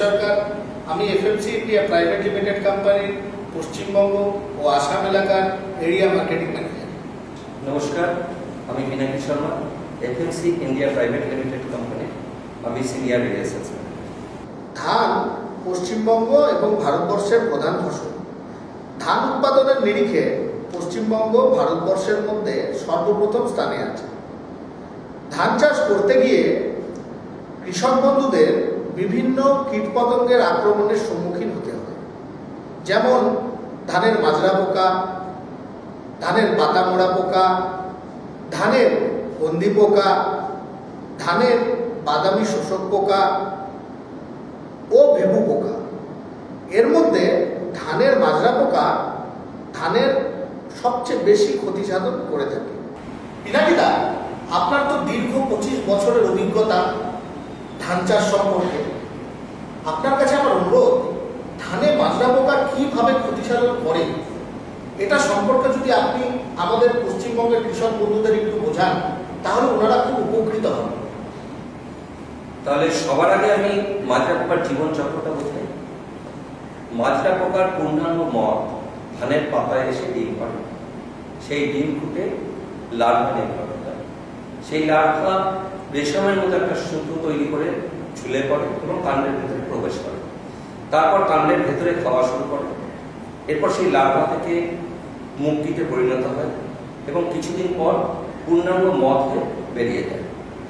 সরকার। আমি FMC India private limited কোম্পানির পশ্চিমবঙ্গ ও আসাম এলাকার এরিয়া মার্কেটিং ম্যানেজার। নমস্কার, আমি Pinaki Sharma, FMC India private limited company, আমি সিনিয়র এরিয়া সেলস ম্যানেজার। ধান পশ্চিমবঙ্গ এবং ভারতবর্ষের প্রধান ফসল। ধান উৎপাদনের নিরিখে পশ্চিমবঙ্গ ভারতবর্ষের মধ্যে সর্বপ্রথম স্থানে আছে। ধান চাষ করতে গিয়ে কৃষক বন্ধুদের বিভিন্ন কীটপতঙ্গের আক্রমণের সম্মুখীন হতে হয়, যেমন ধানের মাজরা পোকা, ধানের পাতা মোড়া পোকা, ধানের গন্ধি পোকা, ধানের বাদামি শোষক পোকা ও ভেবু পোকা। এর মধ্যে ধানের মাজরা পোকা ধানের সবচেয়ে বেশি ক্ষতি সাধন করে থাকে। পিনাকিদা, আপনার তো দীর্ঘ 25 বছরের অভিজ্ঞতা ধান চাষ সম্পর্কে। আপনার কাছে আমার অনুরোধ, ধানে মাজরা পোকা কিভাবে ক্ষতি সাধন করে এটা সম্পর্কে যদি আপনি আমাদের পশ্চিমবঙ্গের কৃষক বন্ধুদের একটু বোঝান, তাহলে ওনারা খুব উপকৃত হন। তাহলে সবার আগে আমি মাজরা পোকার জীবন চক্রটা বোঝাই। মাজরা পোকার পূর্ণাঙ্গ মদ ধানের পাতায় এসে ডিম পাড়ে, সেই ডিম ফুটে লার্ভা নির্গত হয়। সেই লার্ভা রেশমের মতো একটা সুতো তৈরি করে ঝুলে পড়ে এবং কাণ্ডের ভেতরে প্রবেশ করে। তারপর কাণ্ডের ভেতরে খাওয়া শুরু করে। এরপর সেই লার্ভা থেকে মুক্তিতে পরিণত হয় এবং কিছুদিন পর পূর্ণাঙ্গ মদ হয়ে বেরিয়ে যায়।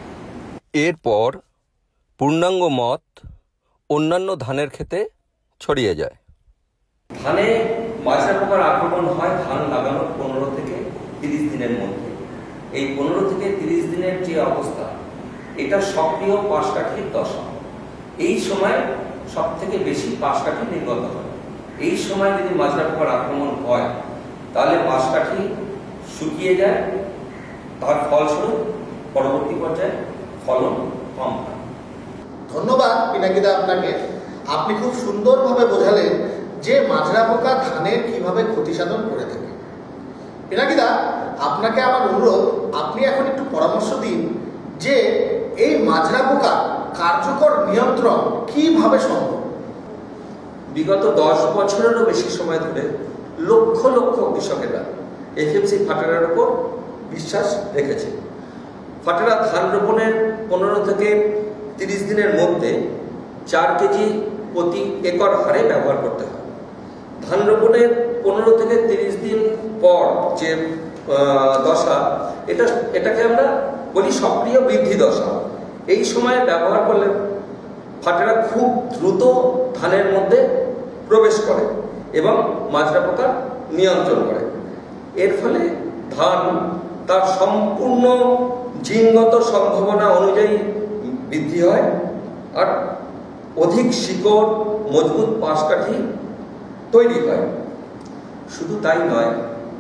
এরপর পূর্ণাঙ্গ মদ অন্যান্য ধানের ক্ষেতে ছড়িয়ে যায়। ধানে মাজরা পোকার আক্রমণ হয় ধান লাগানোর 15 থেকে 30 দিনের মধ্যে। এই 15 থেকে 30 দিনের যে অবস্থা, এটা সক্রিয় পাশকাঠির দশা। এই সময় সব থেকে বেশি পাশকাঠি নির্গত হয়। এই সময় যদি মাজরা পোকার আক্রমণ হয়, তাহলে পাশকাঠি শুকিয়ে যায়, তার ফলস্বরূপ পরবর্তী পর্যায়ে ফলন কম হয়। ধন্যবাদ পিনাকিদা আপনাকে। আপনি খুব সুন্দরভাবে বোঝালেন যে মাজরা পোকা ধানের কিভাবে ক্ষতি সাধন করে থাকে। পিনাকিদা, আপনাকে আমার অনুরোধ, আপনি এখন একটু পরামর্শ দিন যে এই মাজরা পোকা কার্যকর নিয়ন্ত্রণ কিভাবে সম্ভব। বিগত 10 বছরেরও বেশি সময় ধরে লক্ষ লক্ষ কৃষকেরা এফএমসি ফাটেরার উপর বিশ্বাস রেখেছে। ফাটেরা ধান রোপণের 15 থেকে 30 দিনের মধ্যে 4 কেজি প্রতি একর হারে ব্যবহার করতে হয়। ধান রোপণের 15 থেকে 30 দিন পর যে দশা, এটাকে আমরা বলি সক্রিয় বৃদ্ধি দশা। এই সময়ে ব্যবহার করলে ফাটেরা খুব দ্রুত ধানের মধ্যে প্রবেশ করে এবং মাজরা পোকা নিয়ন্ত্রণ করে। এর ফলে ধান তার সম্পূর্ণ জিনগত সম্ভাবনা অনুযায়ী বৃদ্ধি হয় আর অধিক শিকড়, মজবুত পাশকাঠি তৈরি হয়। শুধু তাই নয়,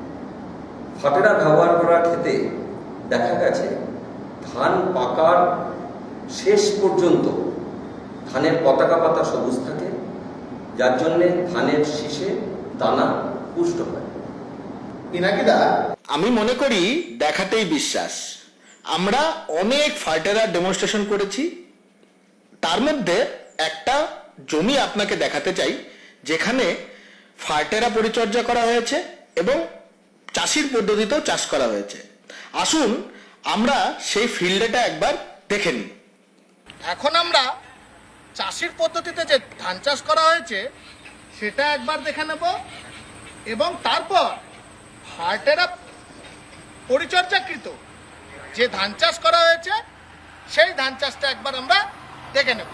ফাটেরা ব্যবহার করার ক্ষেত্রে দেখা গেছে ধান পাকার শেষ পর্যন্ত ধানের পতাকা পাতা সবুজ থাকে, যার জন্য ধানের শীষে দানা পুষ্ট হয়। পিনাকিদা, আমি মনে করি দেখাতেই বিশ্বাস। আমরা অনেক ফার্টেরার ডেমনস্ট্রেশন করেছি, তার মধ্যে একটা জমি আপনাকে দেখাতে চাই যেখানে ফার্টেরা পরিচর্যা করা হয়েছে এবং চাষির পদ্ধতিতেও চাষ করা হয়েছে। আসুন আমরা সেই ফিল্ডটা একবার দেখে নিই। এখন আমরা চাষির পদ্ধতিতে যে ধান চাষ করা হয়েছে সেটা একবার দেখে নেব এবং তারপর ফার্টেরা পরিচর্যাকৃত যে ধান চাষ করা হয়েছে সেই ধান চাষটা একবার আমরা দেখে নেব।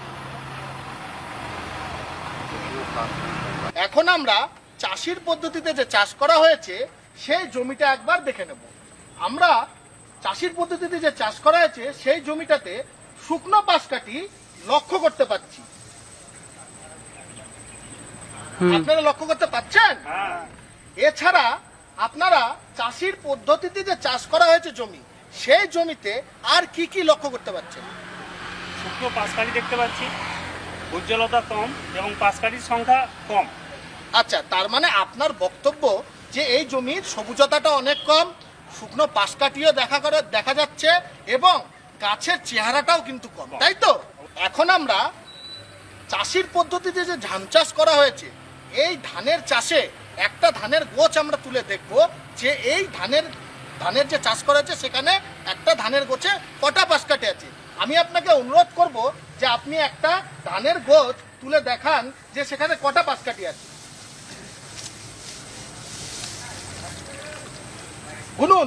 এখন আমরা চাষির পদ্ধতিতে যে চাষ করা হয়েছে সেই জমিটা একবার দেখে নেব। আমরা চাষির পদ্ধতিতে যে চাষ করা হয়েছে সেই জমিটাতে শুকনো পাশকাঠি লক্ষ্য করতে পাচ্ছি। আপনারা লক্ষ্য করতে পাচ্ছেন? এছাড়া আপনারা চাষির পদ্ধতিতে যে চাষ করা হয়েছে জমি, সেই জমিতে আর কি কি লক্ষ্য করতে পাচ্ছেন? শুকনো পাশকাঠি দেখতে পাচ্ছি, উজ্জ্বলতা কম এবং পাশকাঠির সংখ্যা কম। আচ্ছা, তার মানে আপনার বক্তব্য যে এই জমির সবুজতাটা অনেক কম, শুকনো পাশকাঠিও দেখা যাচ্ছে এবং গাছের চেহারাটাও কিন্তু কম, তাই তো? এখন আমরা চাষির পদ্ধতিতে যে ধান চাষ করা হয়েছে, এই ধানের চাষে একটা ধানের গোছ আমরা তুলে দেখব যে এই ধানের যে চাষ করা হয়েছে সেখানে একটা ধানের গোছে কটা পাশকাঠি আছে। আমি আপনাকে অনুরোধ করব যে আপনি একটা ধানের গোছ তুলে দেখান যে সেখানে কটা পাশকাঠি আছে। গুনুন।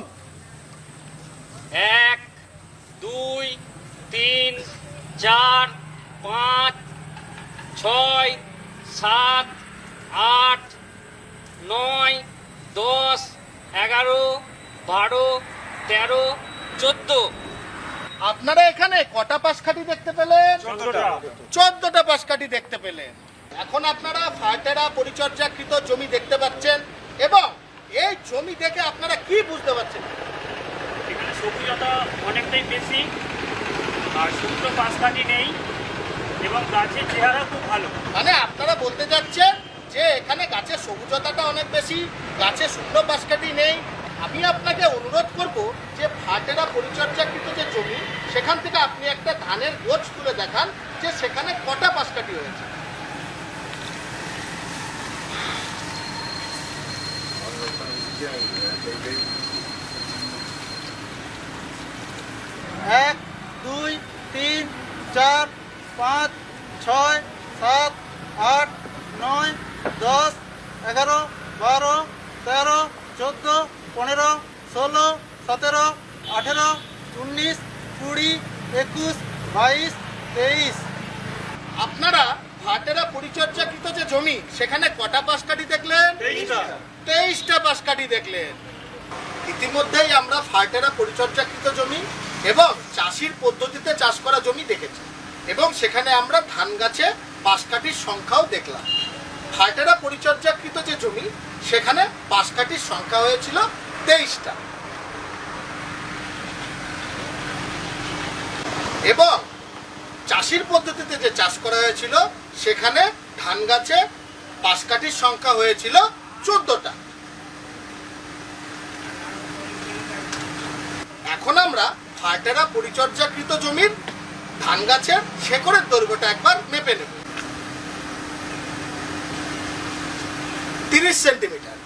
1 2 3 4 5 6 7 8 9 10 11 12 13 14। আপনারা এখানে কটা পাশকাঠি দেখতে পেলেন? 14টা পাশকাঠি দেখতে পেলেন। এখন আপনারা ফাটেরা পরিচর্যাকৃত জমি দেখতে পাচ্ছেন এবং এই জমি দেখে আপনারা কি বুঝতে পারছেন? এখানে সবুজতা অনেকটাই বেশি, আর শুকনো পাশকাঠি নেই এবং গাছের চেহারা খুব ভালো। মানে আপনারা বলতে যাচ্ছেন যে এখানে গাছের সবুজতাটা অনেক বেশি, গাছে শুকনো পাশকাঠি নেই। আমি আপনাকে অনুরোধ করব যে ফাটেরা পরিচর্যাকৃত যে জমি সেখান থেকে আপনি একটা ধানের গোছ তুলে দেখান যে সেখানে কটা পাশকাঠি হয়েছে। এক 2 3 4 5 6 7 8 9 10 11 12 13 14 15 16 17 18 19 20 21 22 23। আপনারা ফাটেরা পরিচর্যাকৃত যে জমি সেখানে কটা পাশকাঠি দেখলেন? 23টা পাশকাঠি দেখলেন। ইতিমধ্যেই আমরা ফাটেরা পরিচর্যাকৃত জমি এবং চাষির পদ্ধতিতে চাষ করা জমি দেখেছি এবং সেখানে আমরা ধান গাছে পাশকাঠির সংখ্যাও দেখলাম। ফাটেরা পরিচর্যাকৃত যে জমি সেখানে পাশকাঠির সংখ্যা হয়েছিল 23টা এবং চাষির পদ্ধতিতে যে চাষ করা হয়েছিল সেখানে ধান গাছে পাশকাঠির সংখ্যা হয়েছিল 14টা। এখন আমরা ফাটেরা পরিচর্যাকৃত জমির ধান গাছের শেকড়ের দৈর্ঘ্যটা একবার মেপে নেব। 30 সেন্টিমিটার।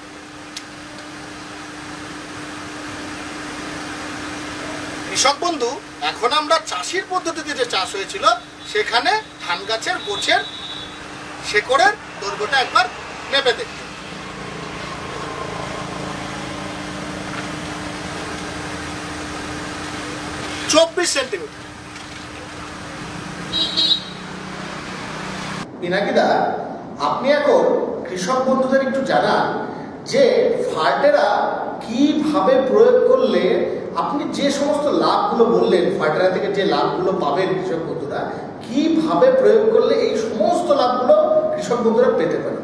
কৃষক বন্ধু, এখন আমরা চাষির পদ্ধতিতে যে চাষ হয়েছিল সেখানে ধান গাছের গোছের শেকড়ের দৈর্ঘ্যটা একবার মেপে দেখব। 24 সেন্টিমিটার। পিনাকিদা, আপনি এখন কৃষক বন্ধুদের একটু জানান যে ফার্টেরা কিভাবে প্রয়োগ করলে আপনি যে সমস্ত লাভগুলো বললেন, ফার্টেরা থেকে যে লাভগুলো পাবেন কৃষক বন্ধুরা, কিভাবে প্রয়োগ করলে এই সমস্ত লাভগুলো কৃষক বন্ধুরা পেতে পারে।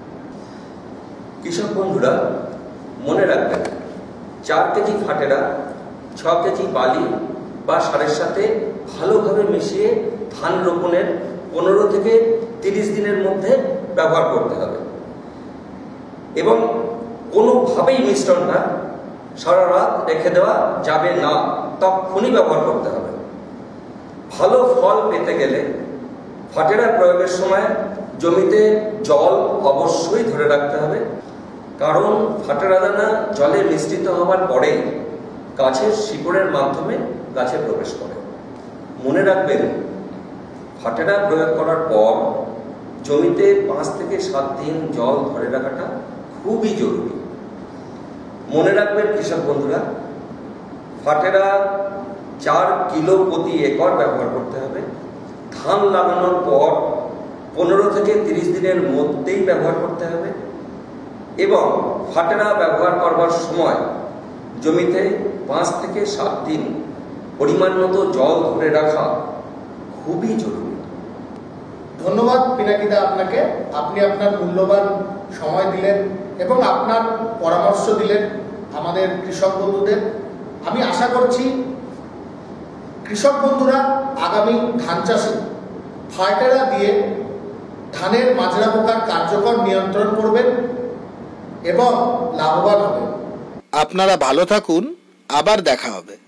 কৃষক বন্ধুরা মনে রাখবেন, 4 কেজি ফাটেরা 6 কেজি বালি বা সারের সাথে ভালোভাবে মিশিয়ে ধান রোপণের 15 থেকে 30 দিনের মধ্যে ব্যবহার করতে হবে এবং কোনোভাবেই মিশ্রণটা সারা রাত রেখে দেওয়া যাবে না, তখনই ব্যবহার করতে হবে। ভালো ফল পেতে গেলে ফাটেরা প্রয়োগের সময় জমিতে জল অবশ্যই ধরে রাখতে হবে, কারণ ফাটেরা দানা জলে মিশ্রিত হওয়ার পরেই গাছের শিকড়ের মাধ্যমে গাছে প্রবেশ করে। মনে রাখবেন, ফাটেরা প্রয়োগ করার পর জমিতে 5 থেকে 7 দিন জল ধরে রাখাটা খুবই জরুরি। মনে রাখবেন কৃষক বন্ধুরা, ফাটেরা 4 কিলো প্রতি একর ব্যবহার করতে হবে। ধান লাগানোর পর 15 থেকে 30 দিনের মধ্যেই ব্যবহার করতে হবে এবং ফাটেরা ব্যবহার করবার সময় জমিতে 5 থেকে 7 দিন পরিমাণ মতো জল ধরে রাখা খুবই জরুরি। ধন্যবাদ পিনাকিদা আপনাকে। আপনি আপনার মূল্যবান সময় দিলেন এবং আপনার পরামর্শ দিলেন আমাদের কৃষক বন্ধুদের। আমি আশা করছি কৃষক বন্ধুরা আগামী ধান চাষে ফার্টেরা দিয়ে ধানের মাজরা পোকার কার্যকর নিয়ন্ত্রণ করবেন এবং লাভবান হবেন। আপনারা ভালো থাকুন, আবার দেখা হবে।